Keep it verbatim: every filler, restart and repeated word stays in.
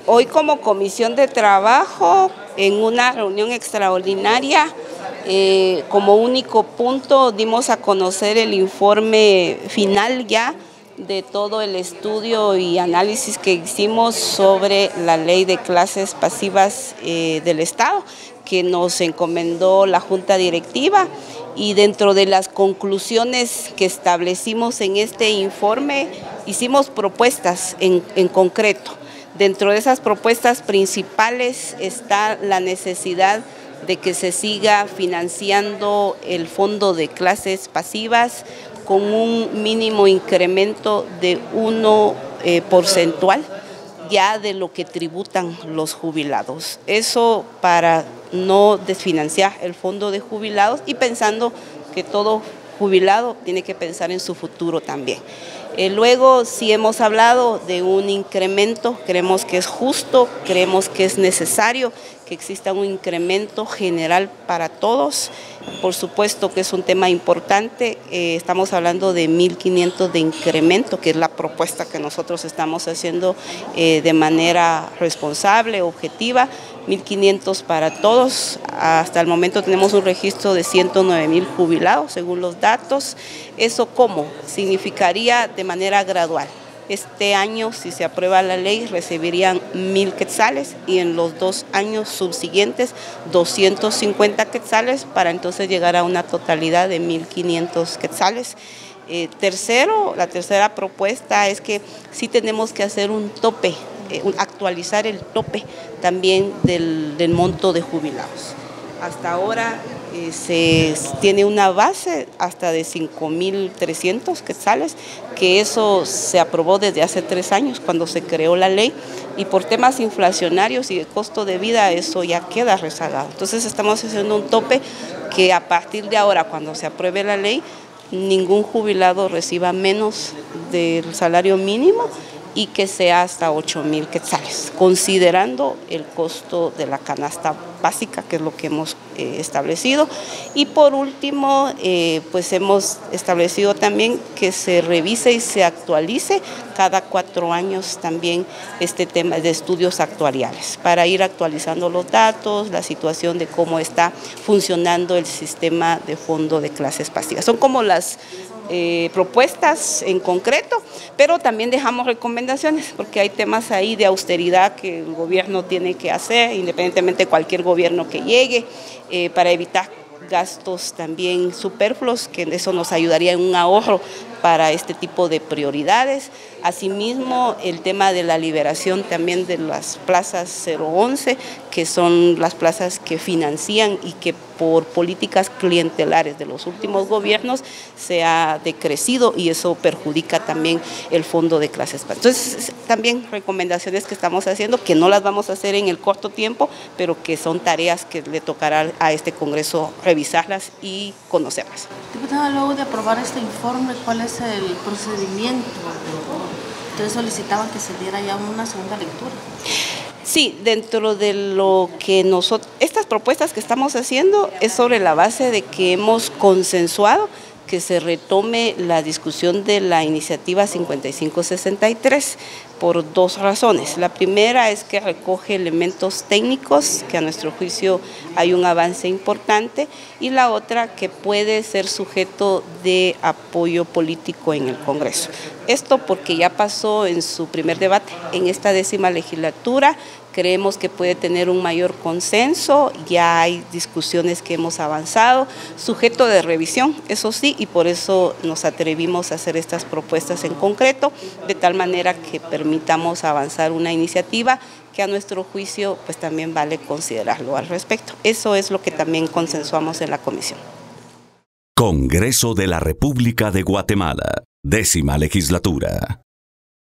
Hoy como comisión de trabajo, en una reunión extraordinaria, eh, como único punto dimos a conocer el informe final ya de todo el estudio y análisis que hicimos sobre la ley de clases pasivas eh, del Estado, que nos encomendó la Junta Directiva, y dentro de las conclusiones que establecimos en este informe, hicimos propuestas en, en concreto. Dentro de esas propuestas principales está la necesidad de que se siga financiando el fondo de clases pasivas con un mínimo incremento de uno eh, porcentual ya de lo que tributan los jubilados. Eso para no desfinanciar el fondo de jubilados y pensando que todo jubilado tiene que pensar en su futuro también. Eh, luego, sí hemos hablado de un incremento, creemos que es justo, creemos que es necesario que exista un incremento general para todos. Por supuesto que es un tema importante, eh, estamos hablando de mil quinientos de incremento, que es la propuesta que nosotros estamos haciendo eh, de manera responsable, objetiva, mil quinientos para todos. Hasta el momento tenemos un registro de ciento nueve mil jubilados, según los datos. ¿Eso cómo? Significaría de manera gradual. Este año, si se aprueba la ley, recibirían mil quetzales y en los dos años subsiguientes doscientos cincuenta quetzales para entonces llegar a una totalidad de mil quinientos quetzales. Eh, tercero, la tercera propuesta es que sí tenemos que hacer un tope, eh, actualizar el tope también del, del monto de jubilados. Hasta ahora eh, se tiene una base hasta de cinco mil trescientos quetzales, que eso se aprobó desde hace tres años cuando se creó la ley, y por temas inflacionarios y de costo de vida eso ya queda rezagado. Entonces estamos haciendo un tope que a partir de ahora, cuando se apruebe la ley, ningún jubilado reciba menos del salario mínimo y que sea hasta ocho mil quetzales, considerando el costo de la canasta básica, que es lo que hemos eh, establecido. Y por último, eh, pues hemos establecido también que se revise y se actualice cada cuatro años también este tema de estudios actuariales, para ir actualizando los datos, la situación de cómo está funcionando el sistema de fondo de clases pasivas. Son como las Eh, propuestas en concreto, pero también dejamos recomendaciones porque hay temas ahí de austeridad que el gobierno tiene que hacer, independientemente de cualquier gobierno que llegue, eh, para evitar gastos también superfluos, que eso nos ayudaría en un ahorro para este tipo de prioridades. Asimismo, el tema de la liberación también de las plazas cero once, que son las plazas que financian y que por políticas clientelares de los últimos gobiernos se ha decrecido y eso perjudica también el fondo de clases. Entonces, también recomendaciones que estamos haciendo, que no las vamos a hacer en el corto tiempo, pero que son tareas que le tocará a este Congreso revisarlas y conocerlas. Diputada, luego de aprobar este informe, ¿cuál es el procedimiento? Ustedes solicitaban que se diera ya una segunda lectura. Sí, dentro de lo que nosotros, estas propuestas que estamos haciendo es sobre la base de que hemos consensuado que se retome la discusión de la iniciativa cincuenta y cinco sesenta y tres por dos razones. La primera es que recoge elementos técnicos, que a nuestro juicio hay un avance importante, y la otra que puede ser sujeto de apoyo político en el Congreso. Esto porque ya pasó en su primer debate en esta décima legislatura. Creemos que puede tener un mayor consenso, ya hay discusiones que hemos avanzado, sujeto de revisión, eso sí, y por eso nos atrevimos a hacer estas propuestas en concreto, de tal manera que permitamos avanzar una iniciativa que a nuestro juicio pues también vale considerarlo al respecto. Eso es lo que también consensuamos en la comisión. Congreso de la República de Guatemala, décima legislatura.